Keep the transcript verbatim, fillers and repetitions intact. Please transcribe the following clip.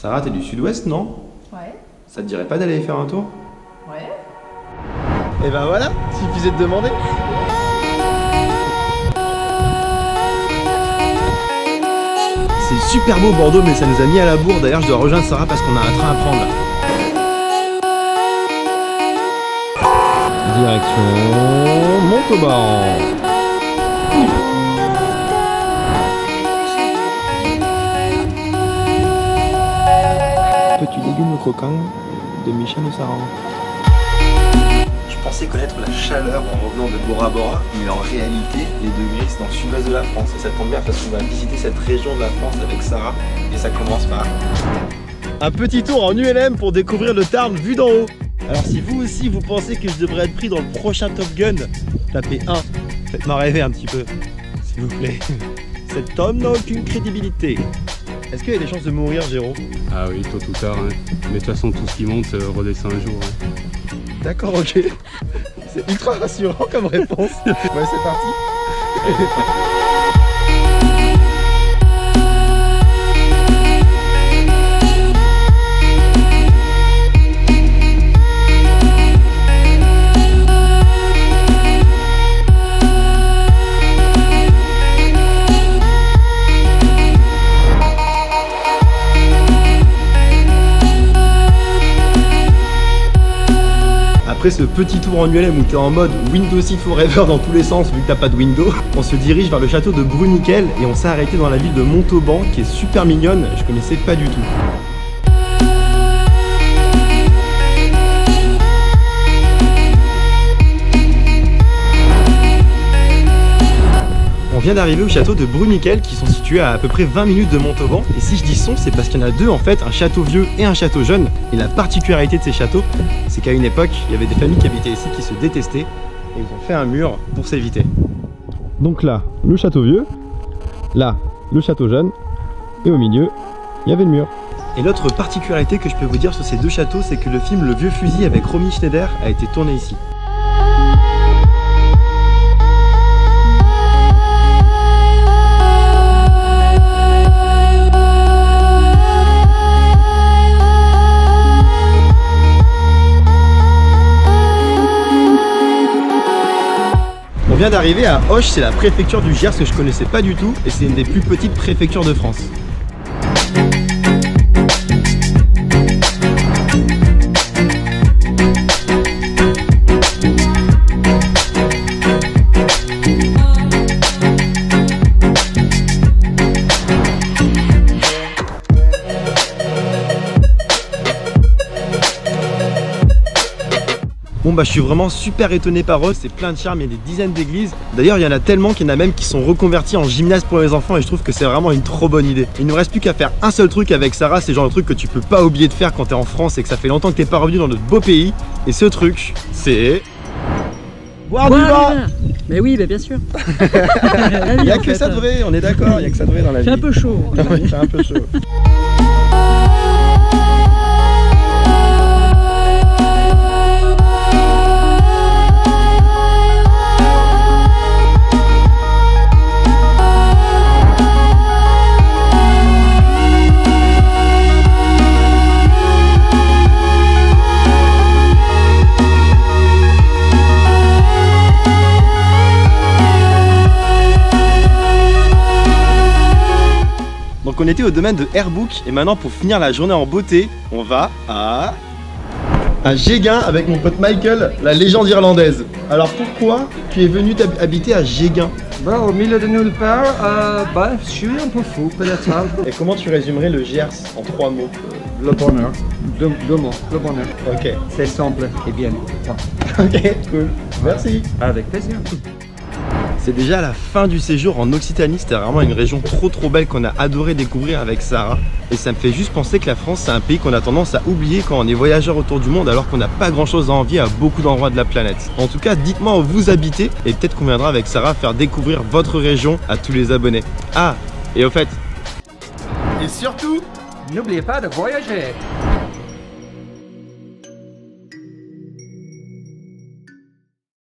Sarah, t'es du sud-ouest, non? Ouais. Ça te dirait pas d'aller faire un tour? Ouais. Et ben voilà, suffisait de demander. C'est super beau Bordeaux, mais ça nous a mis à la bourre. D'ailleurs, je dois rejoindre Sarah parce qu'on a un train à prendre là. Direction Montauban. Petit légume croquant de Michel Saran. Je pensais connaître la chaleur en revenant de Bora Bora, mais en réalité, les degrés c'est dans le sud-ouest de la France. Et ça tombe bien parce qu'on va visiter cette région de la France avec Sarah, et ça commence par un petit tour en U L M pour découvrir le Tarn vu d'en haut. Alors si vous aussi vous pensez que je devrais être pris dans le prochain Top Gun, tapez un. Faites-moi rêver un petit peu, s'il vous plaît. Cet homme n'a aucune crédibilité. Est-ce qu'il y a des chances de mourir, Géraud? Ah oui, tôt ou tard, hein. Mais de toute façon, tout ce qui monte euh, redescend un jour. Hein. D'accord, ok. C'est ultra rassurant comme réponse. Ouais, c'est parti. Après ce petit tour en U L M où t'es en mode Windows six Forever dans tous les sens vu que t'as pas de Windows, on se dirige vers le château de Bruniquel et on s'est arrêté dans la ville de Montauban qui est super mignonne, je connaissais pas du tout. On vient d'arriver au château de Bruniquel qui sont situés à à peu près vingt minutes de Montauban. Et si je dis sont, c'est parce qu'il y en a deux en fait, un château vieux et un château jeune. Et la particularité de ces châteaux, c'est qu'à une époque, il y avait des familles qui habitaient ici qui se détestaient. Et ils ont fait un mur pour s'éviter. Donc là, le château vieux, là, le château jeune, et au milieu, il y avait le mur. Et l'autre particularité que je peux vous dire sur ces deux châteaux, c'est que le film Le Vieux Fusil avec Romy Schneider a été tourné ici. On vient d'arriver à Auch, c'est la préfecture du Gers que je connaissais pas du tout et c'est une des plus petites préfectures de France. Bon bah je suis vraiment super étonné par eux, c'est plein de charme, il y a des dizaines d'églises. D'ailleurs il y en a tellement qu'il y en a même qui sont reconvertis en gymnase pour les enfants et je trouve que c'est vraiment une trop bonne idée. Il ne nous reste plus qu'à faire un seul truc avec Sarah, c'est le genre de truc que tu peux pas oublier de faire quand t'es en France et que ça fait longtemps que t'es pas revenu dans notre beau pays. Et ce truc, c'est... boire du vin. Mais oui, mais bien sûr. Il n'y a que ça de vrai, on est d'accord, il y a que ça de vrai dans la vie. C'est un peu chaud. Oui, c'est un peu chaud. Donc on était au domaine de Airbook et maintenant pour finir la journée en beauté, on va à... à Géguin avec mon pote Michael, la légende irlandaise. Alors pourquoi tu es venu habiter à Géguin? Bah, au milieu de nulle part, euh, bah, je suis un peu fou peut-être. Et comment tu résumerais le Gers en trois mots? Le bonheur. Deux, deux mots, le bonheur. Ok. C'est simple et bien. Ok, cool. Merci. Avec plaisir. C'est déjà la fin du séjour en Occitanie, c'était vraiment une région trop trop belle qu'on a adoré découvrir avec Sarah. Et ça me fait juste penser que la France c'est un pays qu'on a tendance à oublier quand on est voyageur autour du monde alors qu'on n'a pas grand chose à envier à beaucoup d'endroits de la planète. En tout cas, dites-moi où vous habitez et peut-être qu'on viendra avec Sarah faire découvrir votre région à tous les abonnés. Ah, et au fait... Et surtout, n'oubliez pas de voyager.